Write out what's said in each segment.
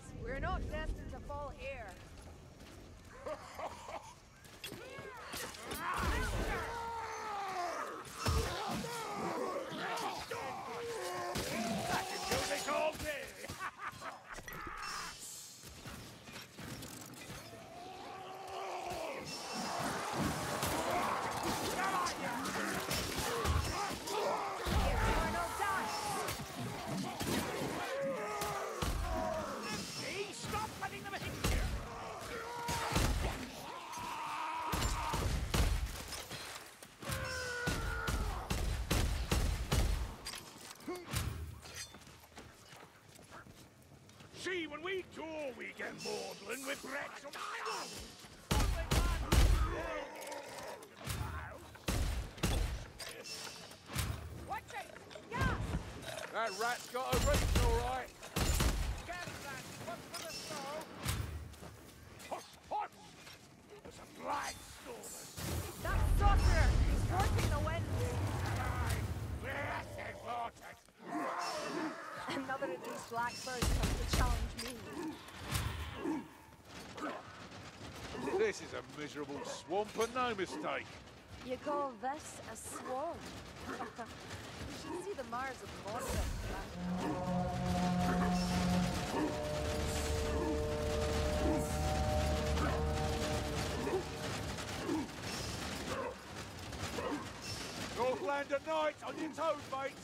We're not destined to fall here. I can do this all day. Stop letting them hit you! See, when we tour, we get maudlin with Brett's on Watch it! Yeah! That rat's got a reach, all right. Hush, hush! There's a blind stormer. That sorcerer! He's working the wind! Blessed vortex! Another of these black birds comes to challenge me. This is a miserable swamp and no mistake. You call this a swamp? You should see the Mars of Mordor. Northland at night, on your toes, mates.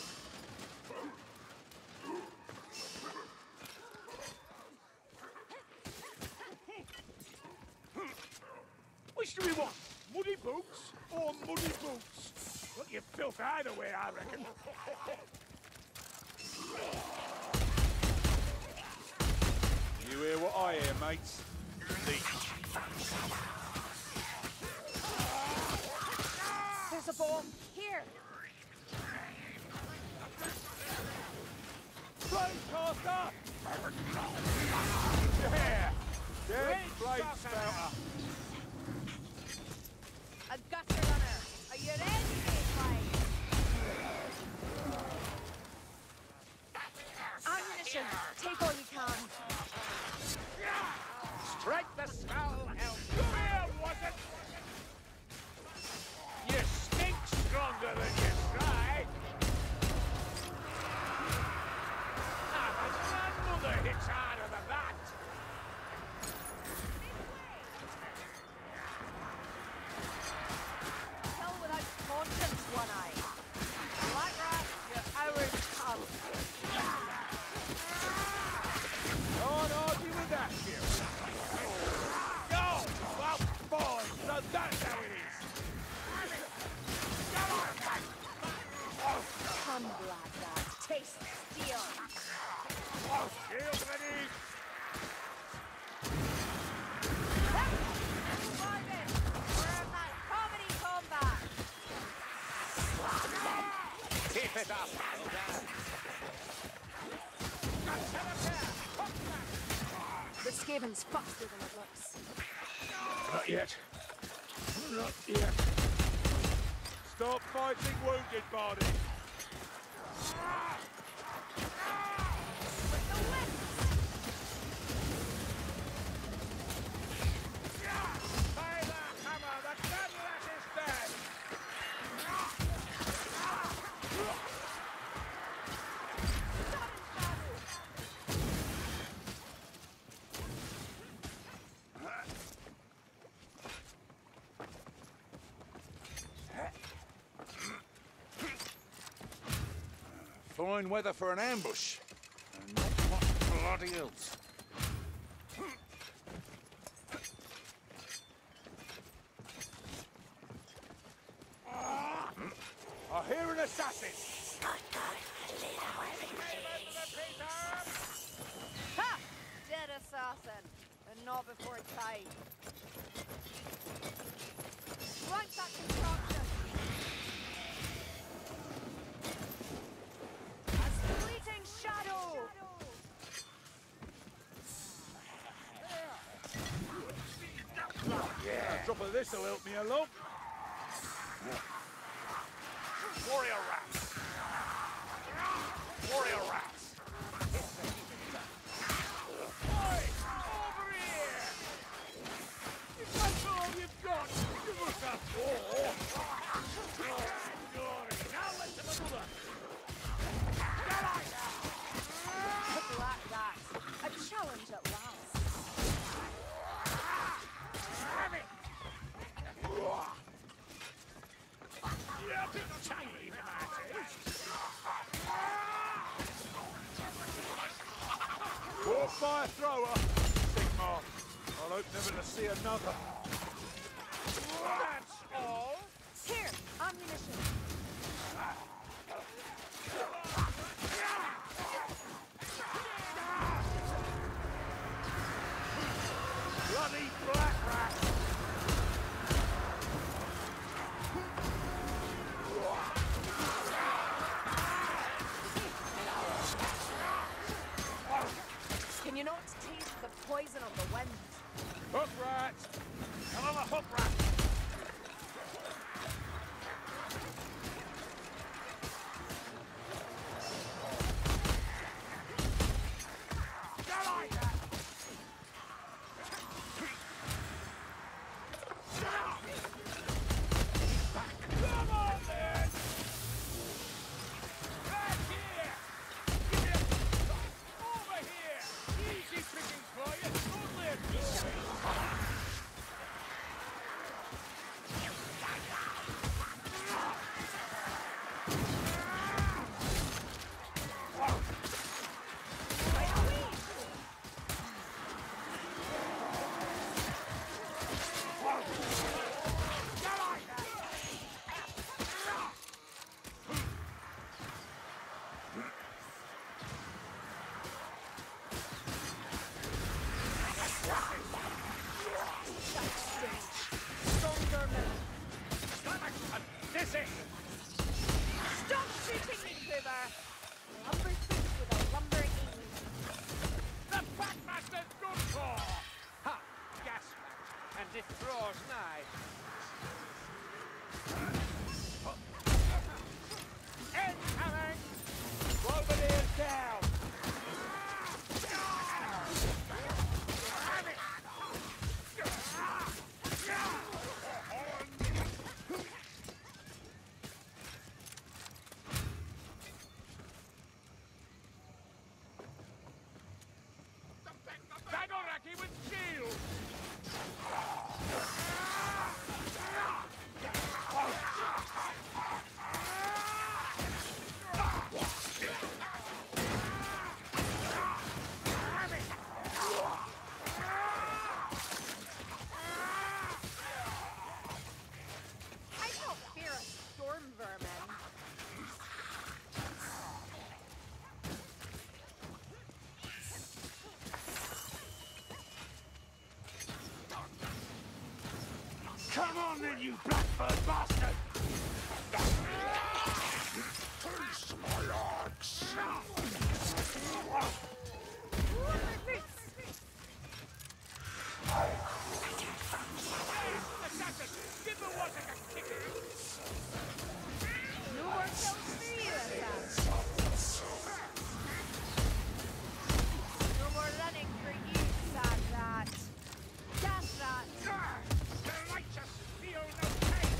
Which do we want? Muddy boots or muddy boots? Well, you filth either way, I reckon. You hear what I hear, mates? There's a bomb! Here! Flamecaster! Yeah! Dead flame spouter! A gutter runner! Are you ready, mate? Ammunition! Take all you can. Strike the skull, hell! Where was it? You stink stronger than you try! Ah, my grandmother hits harder than that! Kill without conscience, one eye. Black rat, your hours come. Can't argue with that, Jim. Go! Well, boy, so that's how it is! Come, black rat. Taste steel. Oh, shield ready! Marvin, we're in that comedy combat. Keep it up! The Skaven's faster than it looks. Not yet. Not yet. Stop fighting wounded, Barney. With the wind! By the hammer, the gun rat is dead! Fine weather for an ambush. And not much bloody else. I hear an assassin! Ha! Dead assassin. And not before time. Launch that construction. A fleeting shadow. Yeah, a drop of this will help me along. Warrior rats! Warrior rats! fire thrower. Sigmar, I'll hope never to see another. That's all. Here, ammunition. Bloody black rat! Can you not taste the poison of the wind? Hook rat! Another hook rat! Stop shooting me, Hoover! Lumber boots with a lumbering aim. The Packmaster's good for! Ha! Gas match, and it draws nigh. Incoming! Bombardier down! Bagoraki with shield! I don't fear a storm vermin. Come on then, you blackbird bastard! Taste my axe! Lumber boots! Assassin, give the water a kicking! No more kills for you, Assassin. No more running for you, sad rat. Gas rat. The righteous feel no pain!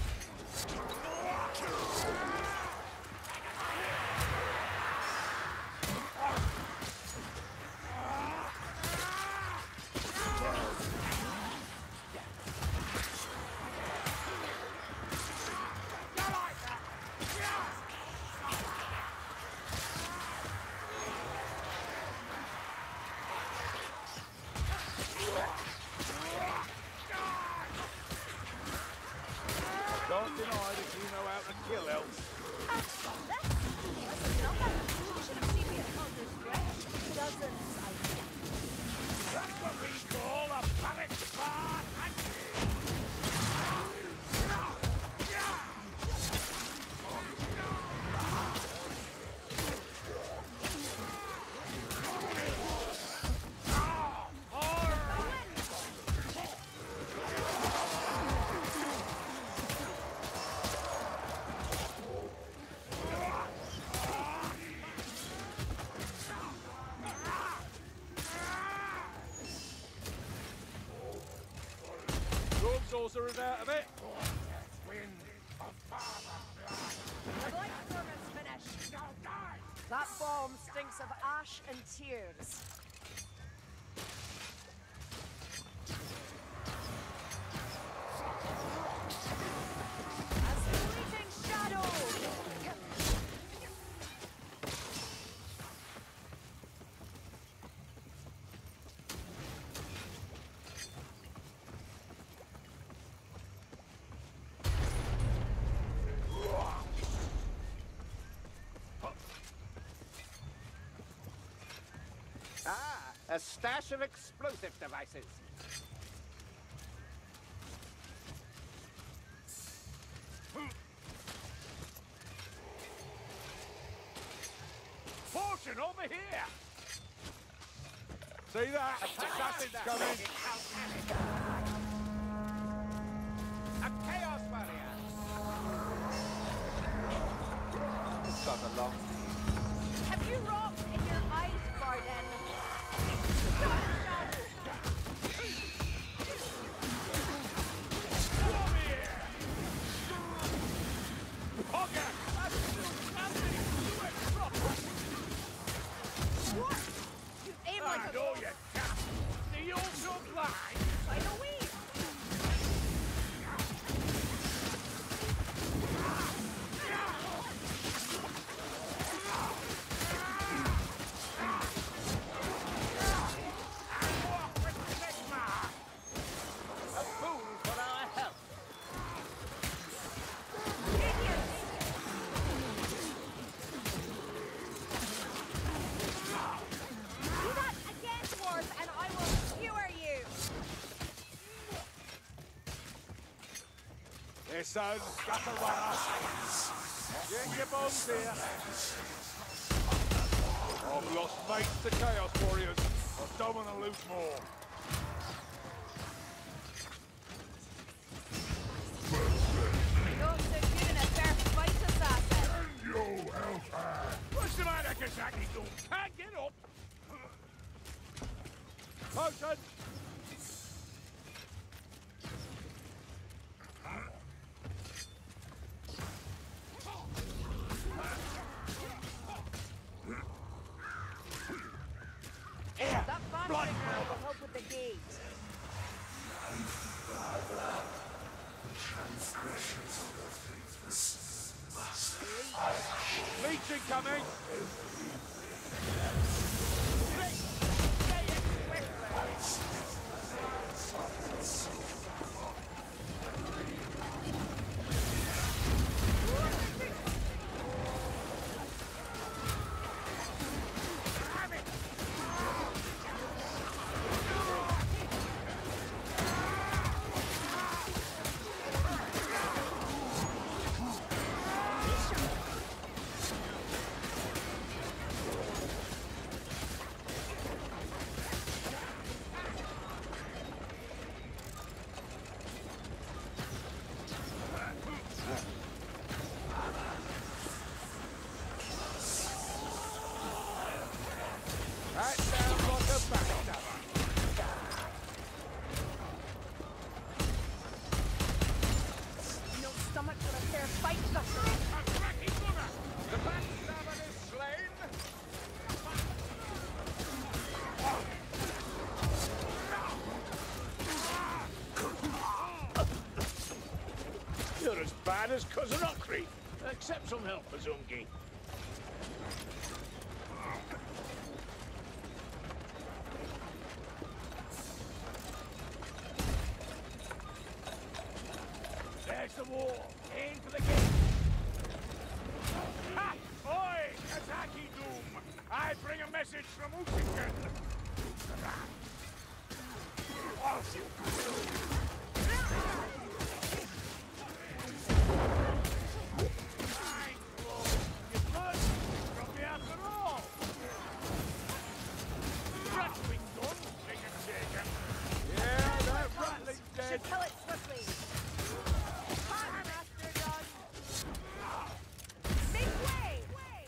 Don't deny that you know how to kill elves. Dozens, I think. That's what we call a panic bar Sorcerer's out of it. The Black Stormer's finished. That bomb stinks of ash and tears. A fleeting shadow! A stash of explosive devices. Fortune over here! See that? Assassin's coming! A Chaos Warrior! It's got a long... Have you rocked in your eyes, Varden? Come here! Hogger! What? You aim like a... know you can't! The you're so blind! By the way. A boon for our health. Do that again, dwarf, and I will skewer you. Listen, Scatterwire! Get your bones here! I've lost mates to Chaos Warriors. I don't want to lose more. You're so good in a fair fight, assassin. What's the matter, Kazaki? You can't get up! Potion! That bastard girl will help with the gate. Leech incoming! That sounds like a backstabber. No stomach for a fair fight, Guthrie. A cracking bugger! The backstabber is slain. You're as bad as Cousin Ockrey. Accept some help, Azungi. There's the wall. Aim for the gate. Ha! Oi, Kazaki Doom! I bring a message from Ushingen. Should kill it swiftly. Fire, Master Dog. Make way!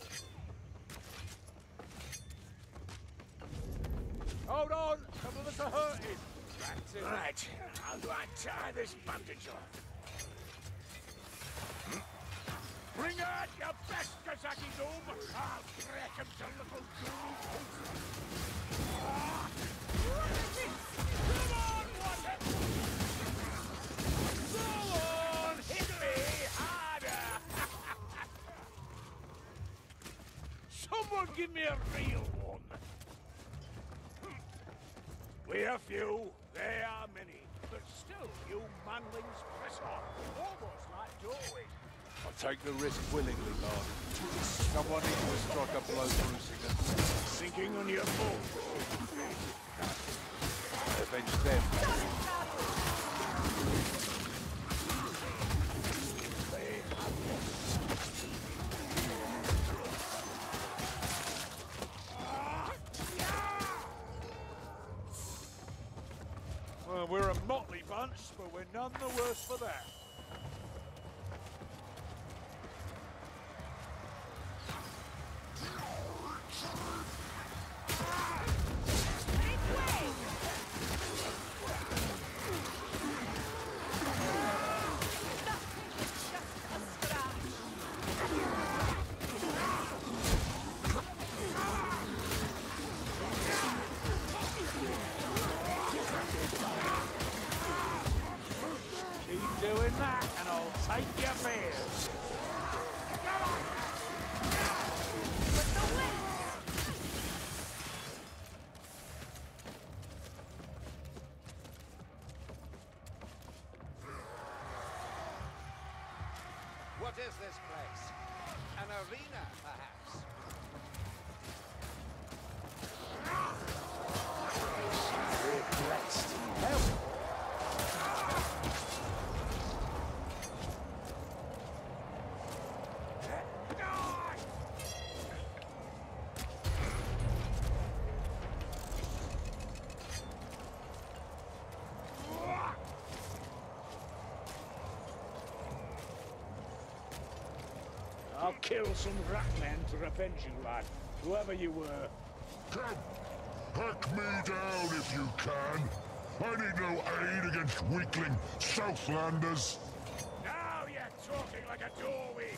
Hold on, some of us are hurting. Right, how do I tie this bandage off? Bring out your best, Kazaki Doom! I'll break him to little Come on, Water! Go on, hit me harder! Someone give me a real one! We're few, they are many, but still you manlings press on, almost like doorways. I take the risk willingly, Lord. Someone needs to strike a blow for Ushingen. Sinking on your boat. once, but we're none the worse for that. Keep doing that, and I'll take your beers. What is this place? An arena, perhaps? I'll kill some rat men to revenge you, lad. Whoever you were. Come! Hack me down if you can! I need no aid against weakling Southlanders! Now you're talking like a doorway.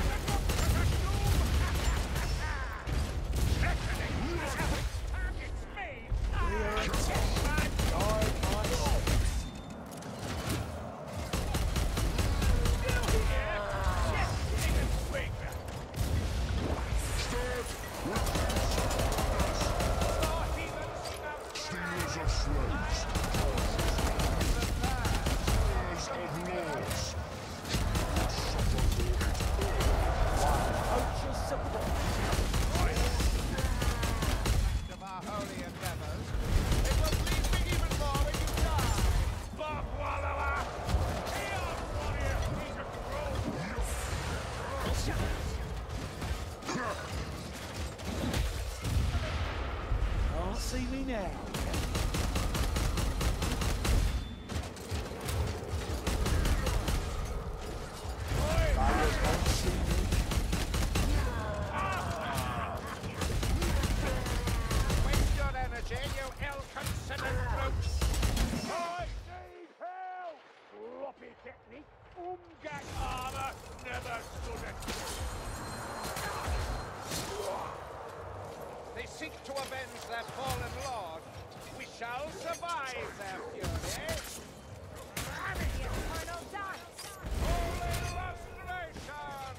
Target's me. I'm Stealers of slaves! Stealers of laws! Suffer for it Of our holy endeavors, it will please me even more when you die. Bob Wallower! Here, warrior! He's a crow! Can't see me now. Waste your energy, you ill-considered brutes. I need help! Floppy technique, Umgat armor, never stood it. They seek to avenge their fallen lord. We shall survive their fury. Having the eternal dance! Holy restoration!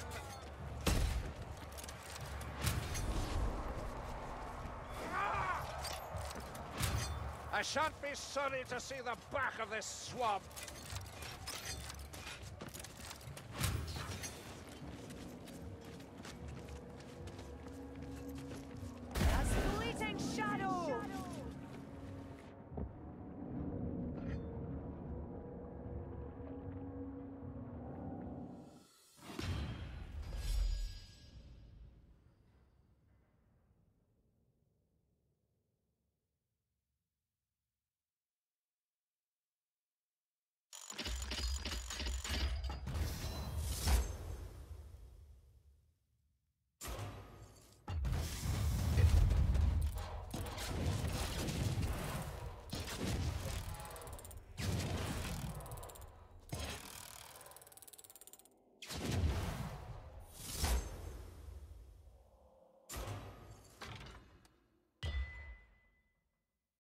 I shan't be sorry to see the back of this swamp.